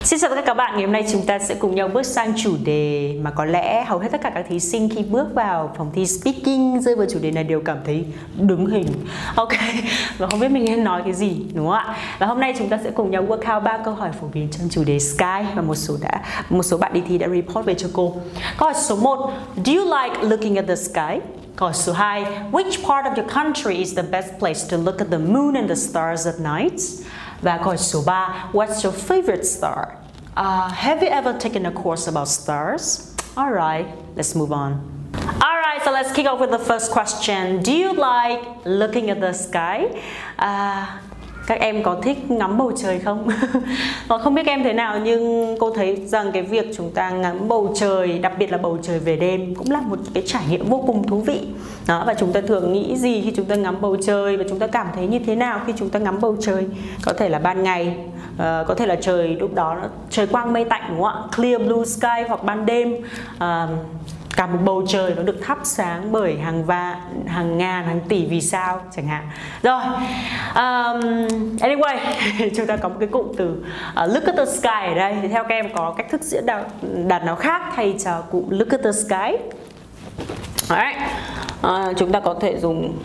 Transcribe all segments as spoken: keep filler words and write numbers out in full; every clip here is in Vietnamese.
Xin chào tất cả các bạn, ngày hôm nay chúng ta sẽ cùng nhau bước sang chủ đề mà có lẽ hầu hết tất cả các thí sinh khi bước vào phòng thi speaking rơi vào chủ đề này đều cảm thấy đứng hình. Ok, và không biết mình nên nói cái gì, đúng không ạ? Và hôm nay chúng ta sẽ cùng nhau work out ba câu hỏi phổ biến trong chủ đề Sky và một số đã một số bạn đi thi đã report về cho cô. Câu hỏi số một, do you like looking at the sky? Câu hỏi số hai, which part of your country is the best place to look at the moon and the stars at night? Và câu hỏi số ba, what's your favorite star? Uh, have you ever taken a course about stars? Alright, let's move on. Alright, so let's kick off with the first question. Do you like looking at the sky? Uh, các em có thích ngắm bầu trời không? Không biết các em thế nào, nhưng cô thấy rằng cái việc chúng ta ngắm bầu trời, đặc biệt là bầu trời về đêm, cũng là một cái trải nghiệm vô cùng thú vị. Đó, và chúng ta thường nghĩ gì khi chúng ta ngắm bầu trời, và chúng ta cảm thấy như thế nào khi chúng ta ngắm bầu trời? Có thể là ban ngày, uh, có thể là trời lúc đó trời quang mây tạnh, đúng không ạ? Clear blue sky, hoặc ban đêm uh, cả một bầu trời nó được thắp sáng bởi hàng vạn, hàng ngàn, hàng tỷ vì sao chẳng hạn. Rồi, um, anyway, chúng ta có một cái cụm từ uh, look at the sky ở đây. Thì theo các em có cách thức diễn đạt, đạt nào khác thay cho cụm look at the sky? Alright. Uh, chúng ta có thể dùng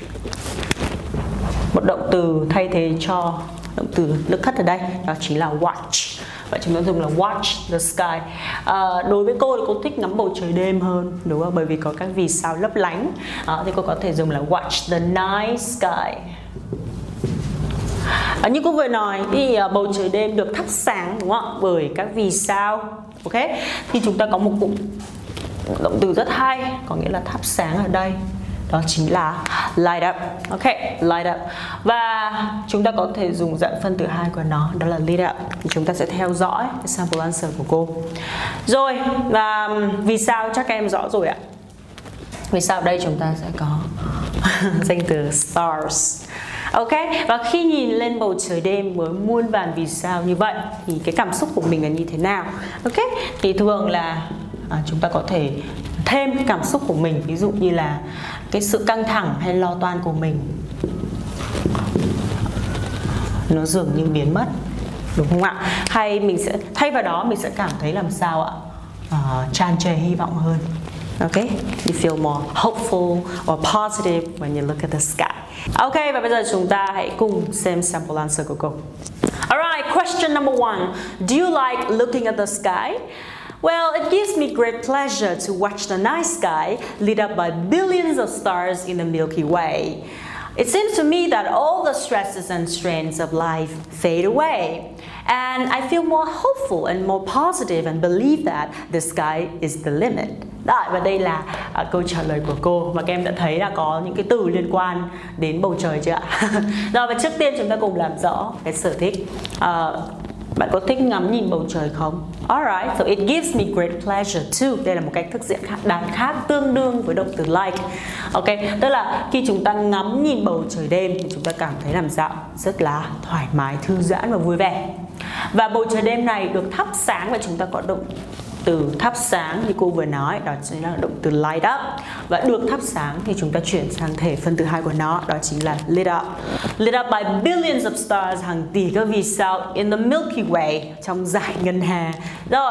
một động từ thay thế cho động từ look at ở đây, đó chính là watch. Vậy chúng ta dùng là watch the sky. À, đối với cô thì cô thích ngắm bầu trời đêm hơn, đúng không? Bởi vì có các vì sao lấp lánh. À, thì cô có thể dùng là watch the night sky. À, như cô vừa nói thì uh, bầu trời đêm được thắp sáng, đúng không? Bởi các vì sao. Ok. Thì chúng ta có một cụm động từ rất hay, có nghĩa là thắp sáng ở đây. Đó chính là light up. Ok, light up. Và chúng ta có thể dùng dạng phân từ hai của nó, đó là lit up. Thì chúng ta sẽ theo dõi cái sample answer của cô. Rồi, và vì sao chắc các em rõ rồi ạ. Vì sao đây chúng ta sẽ có danh từ stars. Ok, và khi nhìn lên bầu trời đêm với muôn vàn vì sao như vậy thì cái cảm xúc của mình là như thế nào? Ok, thì thường là à, chúng ta có thể thêm cảm xúc của mình, ví dụ như là cái sự căng thẳng hay lo toan của mình nó dường như biến mất, đúng không ạ? Hay mình sẽ thay vào đó mình sẽ cảm thấy làm sao ạ? Uh, tràn trề hy vọng hơn. Ok, you feel more hopeful or positive when you look at the sky. Ok, và bây giờ chúng ta hãy cùng xem sample answer của cô. Alright, question number one. Do you like looking at the sky? Well, it gives me great pleasure to watch the night sky lit up by billions of stars in the Milky Way. It seems to me that all the stresses and strains of life fade away, and I feel more hopeful and more positive and believe that the sky is the limit. Đó, và đây là uh, câu trả lời của cô, và các em đã thấy là có những cái từ liên quan đến bầu trời chưa ạ? Rồi, và trước tiên chúng ta cùng làm rõ cái sở thích. Uh, Bạn có thích ngắm nhìn bầu trời không? Alright, so it gives me great pleasure too. Đây là một cách thức diễn khác, đàn khác tương đương với động từ like. Ok, tức là khi chúng ta ngắm nhìn bầu trời đêm thì chúng ta cảm thấy làm sao? Rất là thoải mái, thư giãn và vui vẻ. Và bầu trời đêm này được thắp sáng, và chúng ta có động từ thắp sáng như cô vừa nói, đó chính là động từ light up. Và được thắp sáng thì chúng ta chuyển sang thể phân từ hai của nó, đó chính là lit up. Lit up by billions of stars, hàng tỷ các vì sao in the Milky Way, trong dải ngân hà. Rồi,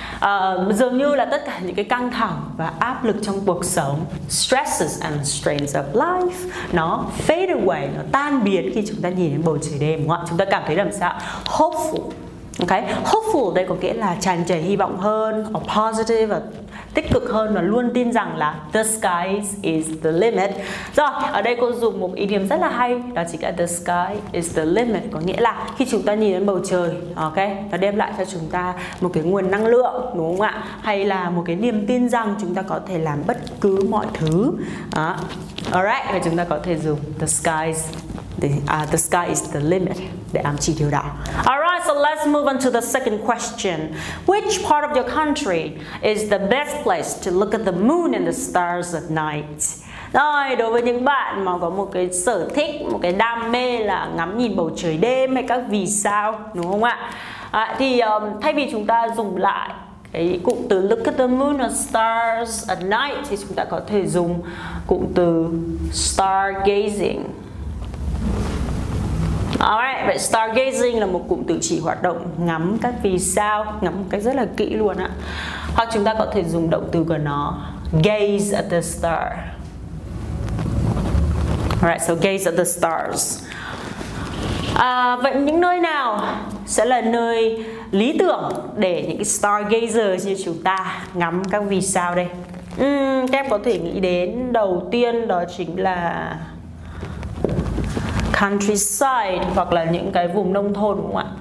uh, dường như là tất cả những cái căng thẳng và áp lực trong cuộc sống, stresses and strains of life, nó fade away, nó tan biến khi chúng ta nhìn đến bầu trời đêm, đúng không ạ? Chúng ta cảm thấy làm sao? Hopeful. Ok, hopeful đây có nghĩa là tràn trề hy vọng hơn, or positive, và tích cực hơn, và luôn tin rằng là the sky is the limit. Rồi, ở đây cô dùng một idiom rất là hay, đó chính là the sky is the limit, có nghĩa là khi chúng ta nhìn đến bầu trời, ok, nó đem lại cho chúng ta một cái nguồn năng lượng, đúng không ạ? Hay là một cái niềm tin rằng chúng ta có thể làm bất cứ mọi thứ. Đó. Alright, và chúng ta có thể dùng the skies The, uh, the sky is the limit để ám chỉ điều đó. Alright, so let's move on to the second question. Which part of your country is the best place to look at the moon and the stars at night? Rồi, đối với những bạn mà có một cái sở thích, một cái đam mê là ngắm nhìn bầu trời đêm hay các vì sao, đúng không ạ? À, thì um, thay vì chúng ta dùng lại cái cụm từ look at the moon and stars at night thì chúng ta có thể dùng cụm từ stargazing. Alright, vậy stargazing là một cụm từ chỉ hoạt động ngắm các vì sao, ngắm một cách rất là kỹ luôn ạ. Hoặc chúng ta có thể dùng động từ của nó, gaze at the star. Alright, so gaze at the stars. À, vậy những nơi nào sẽ là nơi lý tưởng để những cái stargazers như chúng ta ngắm các vì sao đây? Uhm, các em có thể nghĩ đến đầu tiên đó chính là countryside hoặc là những cái vùng nông thôn, đúng không ạ?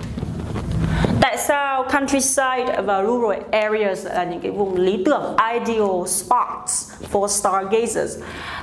Tại sao countryside và rural areas là những cái vùng lý tưởng, ideal spots for stargazers?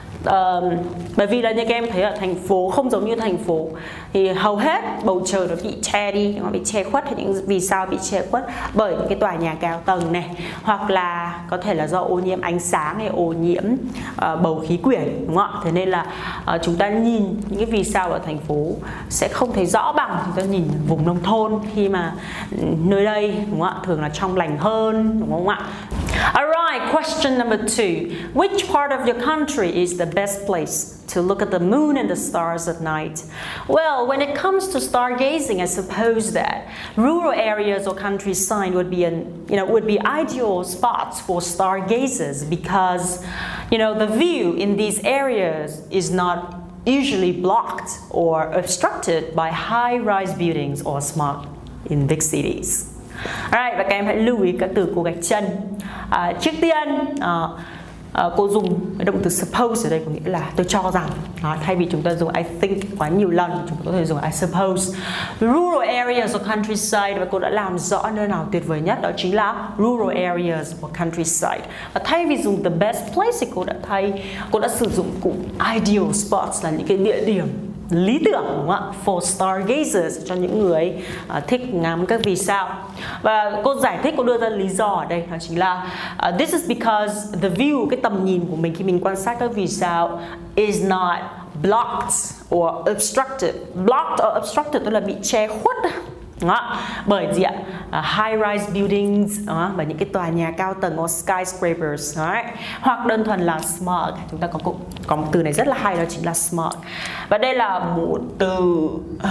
Uh, bởi vì là như các em thấy ở thành phố không giống như thành phố thì hầu hết bầu trời nó bị che đi, nó bị che khuất, hay những vì sao bị che khuất bởi những cái tòa nhà cao tầng này, hoặc là có thể là do ô nhiễm ánh sáng hay ô nhiễm uh, bầu khí quyển, đúng không ạ? Thế nên là uh, chúng ta nhìn những cái vì sao ở thành phố sẽ không thấy rõ bằng chúng ta nhìn vùng nông thôn, khi mà nơi đây, đúng không ạ, thường là trong lành hơn, đúng không ạ? Alright, question number two. Which part of your country is the best place to look at the moon and the stars at night? Well, when it comes to stargazing, I suppose that rural areas or countryside would be an, you know, would be ideal spots for stargazers because, you know, the view in these areas is not usually blocked or obstructed by high-rise buildings or smog in big cities. Alright, và các em hãy lưu ý các từ cô gạch chân. À, trước tiên à, à, cô dùng cái động từ suppose ở đây có nghĩa là tôi cho rằng. À, thay vì chúng ta dùng I think quá nhiều lần, chúng ta có thể dùng I suppose. Rural areas or countryside, và cô đã làm rõ nơi nào tuyệt vời nhất, đó chính là rural areas or countryside. Và thay vì dùng the best place thì cô đã thay cô đã sử dụng cụm ideal spots là những cái địa điểm lý tưởng, đúng không ạ? For stargazers, cho những người uh, thích ngắm các vì sao. Và cô giải thích, cô đưa ra lý do ở đây đó chính là uh, this is because the view, cái tầm nhìn của mình khi mình quan sát các vì sao is not blocked or obstructed. Blocked or obstructed tức là bị che khuất đó, bởi gì ạ? Uh, high-rise buildings đó, và những cái tòa nhà cao tầng or skyscrapers đó, hoặc đơn thuần là smog. Chúng ta có cụm có một từ này rất là hay, đó chính là smog. Và đây là một từ uh,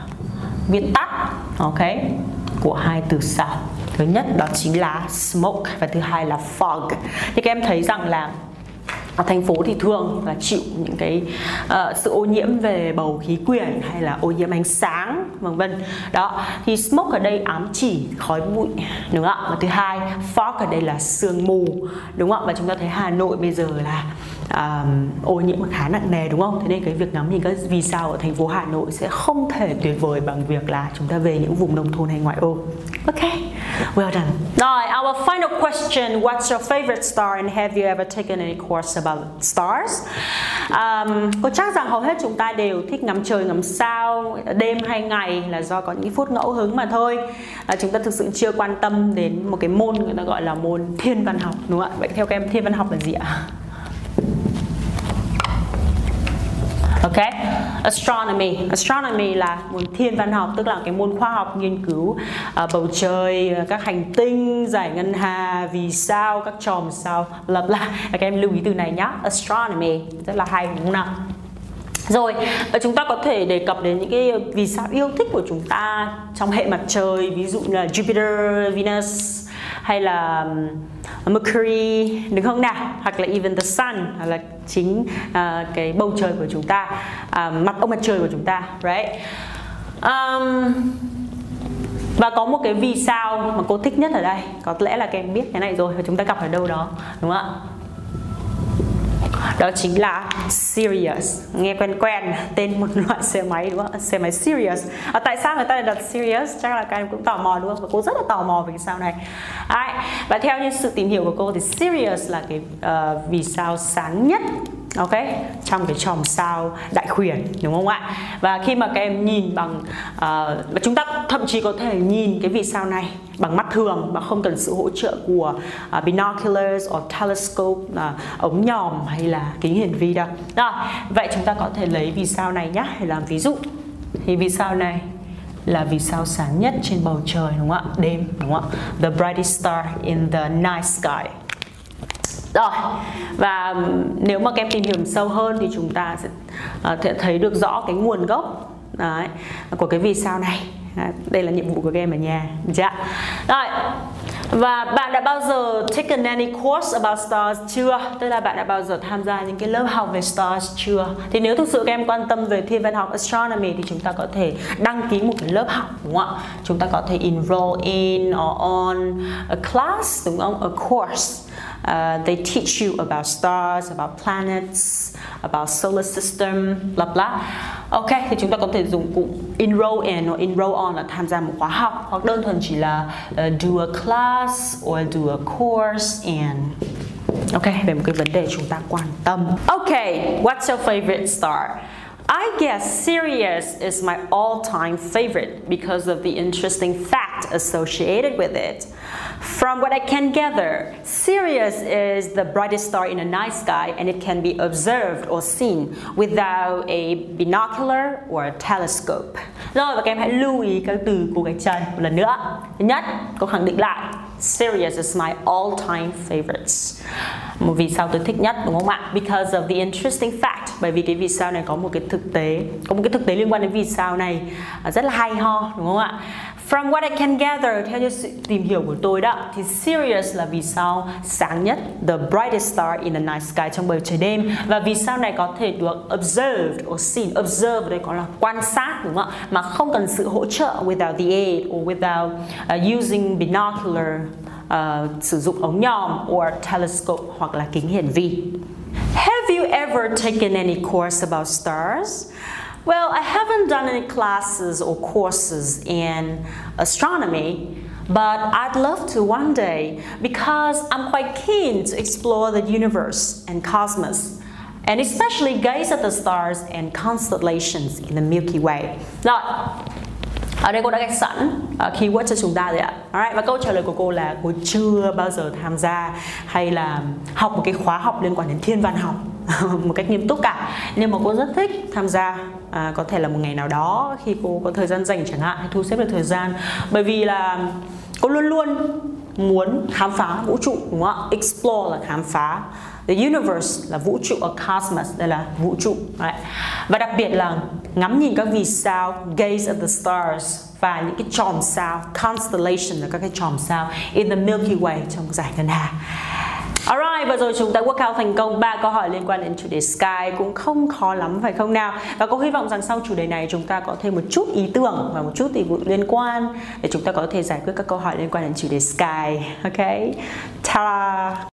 viết tắt, ok, của hai từ sau. Thứ nhất đó chính là smoke và thứ hai là fog. Thì các em thấy rằng là ở thành phố thì thường là chịu những cái uh, sự ô nhiễm về bầu khí quyển hay là ô nhiễm ánh sáng, vân vân. Đó, thì smoke ở đây ám chỉ khói bụi, đúng không ạ? Và thứ hai, fog ở đây là sương mù, đúng không ạ? Và chúng ta thấy Hà Nội bây giờ là uh, ô nhiễm khá nặng nề, đúng không? Thế nên cái việc ngắm nhìn các vì sao ở thành phố Hà Nội sẽ không thể tuyệt vời bằng việc là chúng ta về những vùng nông thôn hay ngoại ô. Ok, well done. Rồi, our final question: what's your favorite star and have you ever taken any course about stars? Um, cô chắc rằng hầu hết chúng ta đều thích ngắm trời ngắm sao đêm hay ngày là do có những phút ngẫu hứng mà thôi. À, chúng ta thực sự chưa quan tâm đến một cái môn người ta gọi là môn thiên văn học, đúng không ạ? Vậy theo các em thiên văn học là gì ạ? Ok, astronomy. Astronomy là môn thiên văn học, tức là cái môn khoa học nghiên cứu uh, bầu trời, các hành tinh, giải ngân hà, vì sao, các chòm sao, bla bla. Các em lưu ý từ này nhá. Astronomy rất là hay, đúng không nào? Rồi, chúng ta có thể đề cập đến những cái vì sao yêu thích của chúng ta trong hệ mặt trời, ví dụ như là Jupiter, Venus hay là Mercury, đúng không nào? Hoặc là even the sun, hoặc là chính uh, cái bầu trời của chúng ta, uh, mặt ông mặt trời của chúng ta, right? Um, và có một cái vì sao mà cô thích nhất ở đây, có lẽ là các em biết cái này rồi và chúng ta gặp ở đâu đó, đúng không ạ? Đó chính là Sirius. Nghe quen quen, tên một loại xe máy, đúng không? Xe máy Sirius. À, tại sao người ta lại đặt Sirius? Chắc là các em cũng tò mò, đúng không? Và cô rất là tò mò về cái sao này. Đấy. Và theo như sự tìm hiểu của cô thì Sirius là cái uh, vì sao sáng nhất, ok, trong cái chòm sao đại khuyển, đúng không ạ? Và khi mà các em nhìn bằng uh, và chúng ta thậm chí có thể nhìn cái vì sao này bằng mắt thường mà không cần sự hỗ trợ của uh, binoculars or telescope, uh, ống nhòm hay là kính hiển vi đâu. Rồi, vậy chúng ta có thể lấy vì sao này nhé để làm ví dụ. Thì vì sao này là vì sao sáng nhất trên bầu trời, đúng không ạ? Đêm, đúng không ạ? The brightest star in the night sky. Rồi, và nếu mà các em tìm hiểu sâu hơn thì chúng ta sẽ uh, thấy được rõ cái nguồn gốc đấy, của cái vì sao này. Đây là nhiệm vụ của các em ở nhà. Dạ. Rồi. Và bạn đã bao giờ taken any course about stars chưa? Tức là bạn đã bao giờ tham gia những cái lớp học về stars chưa? Thì nếu thực sự các em quan tâm về thiên văn học astronomy thì chúng ta có thể đăng ký một cái lớp học, đúng không ạ? Chúng ta có thể enroll in or on a class, đúng không? A course. Uh, they teach you about stars, about planets, about solar system, bla bla. Ok, thì chúng ta có thể dùng cụm enroll in hoặc enroll on là tham gia một khóa học, hoặc đơn thuần chỉ là uh, do a class or do a course and ok, về một cái vấn đề chúng ta quan tâm. Ok, what's your favorite star? I guess Sirius is my all-time favorite because of the interesting fact associated with it. From what I can gather, Sirius is the brightest star in the night sky and it can be observed or seen without a binocular or a telescope. Rồi, và các em hãy lưu ý các từ của gạch chân một lần nữa. Thứ nhất, có khẳng định lại Sirius is my all-time favorites. Một vì sao tôi thích nhất, đúng không ạ? Because of the interesting fact. Bởi vì cái vì sao này có một cái thực tế, có một cái thực tế liên quan đến vì sao này rất là hay ho, đúng không ạ? From what I can gather, theo như sự tìm hiểu của tôi đó, thì Sirius là vì sao sáng nhất, the brightest star in the night sky, trong bầu trời đêm. Và vì sao này có thể được observed or seen. Observe ở đây có là quan sát, đúng không ạ? Mà không cần sự hỗ trợ, without the aid or without uh, using binocular, uh, sử dụng ống nhòm, or telescope, hoặc là kính hiển vi. Have you ever taken any course about stars? Well, I haven't done any classes or courses in astronomy, but I'd love to one day because I'm quite keen to explore the universe and cosmos, and especially gaze at the stars and constellations in the Milky Way. Rồi, ở đây cô đã gạch sẵn uh, keyword cho chúng ta rồi ạ. Alright, và câu trả lời của cô là cô chưa bao giờ tham gia hay là học một cái khóa học liên quan đến thiên văn học một cách nghiêm túc cả, nhưng mà cô rất thích tham gia. À, có thể là một ngày nào đó khi cô có thời gian rảnh chẳng hạn, hay thu xếp được thời gian, bởi vì là cô luôn luôn muốn khám phá vũ trụ, đúng không ạ? Explore là khám phá, the universe là vũ trụ, or cosmos đây là vũ trụ. Đấy. Và đặc biệt là ngắm nhìn các vì sao, gaze at the stars, và những cái chòm sao, constellation là các cái chòm sao in the Milky Way, trong dải ngân hà. Alright, vừa rồi chúng ta work out thành công ba câu hỏi liên quan đến chủ đề sky, cũng không khó lắm phải không nào? Và cô hy vọng rằng sau chủ đề này chúng ta có thêm một chút ý tưởng và một chút tỷ vụ liên quan để chúng ta có thể giải quyết các câu hỏi liên quan đến chủ đề sky. Ok, ta-da!